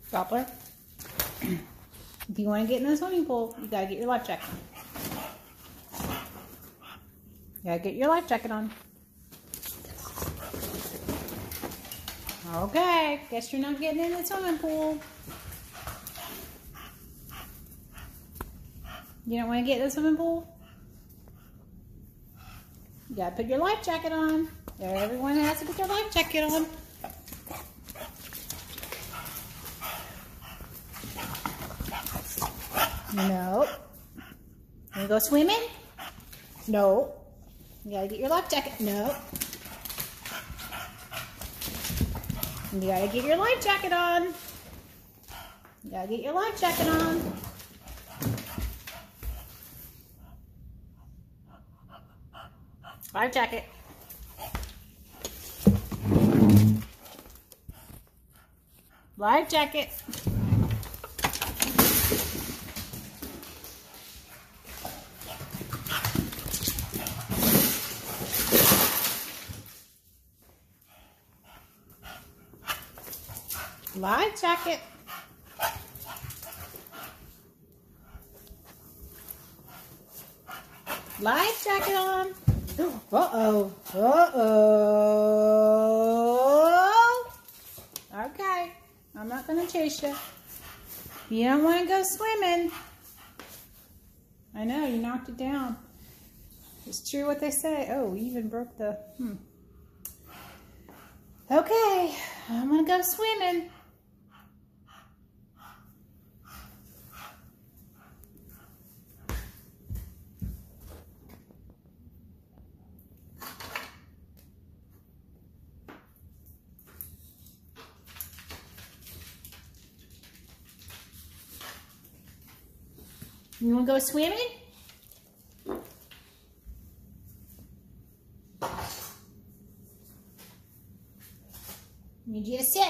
Doppler. If you want to get in the swimming pool, you gotta get your life jacket on. You gotta get your life jacket on. Okay, guess you're not getting in the swimming pool. You don't want to get in the swimming pool? You gotta put your life jacket on. Everyone has to put their life jacket on. No. Want to go swimming? No. You gotta get your life jacket. No. You gotta get your life jacket on. You gotta get your life jacket on. Life jacket. Life jacket. Life jacket. Life jacket on. Uh-oh. Uh-oh. Okay. I'm not going to chase you. You don't want to go swimming. I know, you knocked it down. It's true what they say. Oh, we even broke the... Okay. I'm going to go swimming. You want to go swimming? Need you to sit.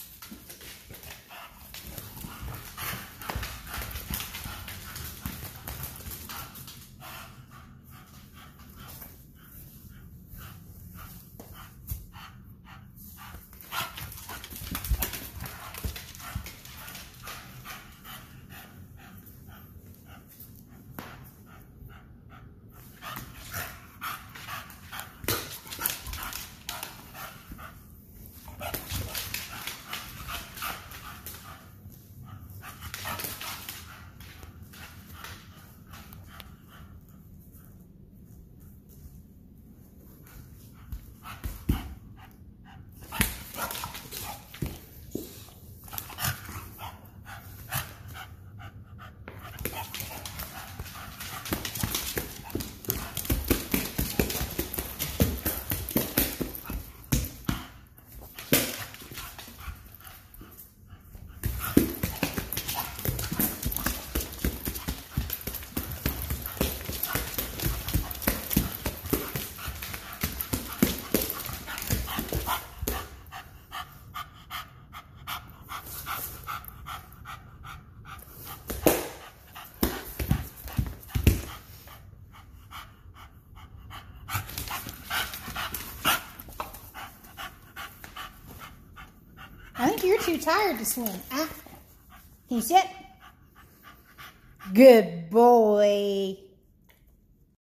I think you're too tired to swim. Can you sit? Good boy.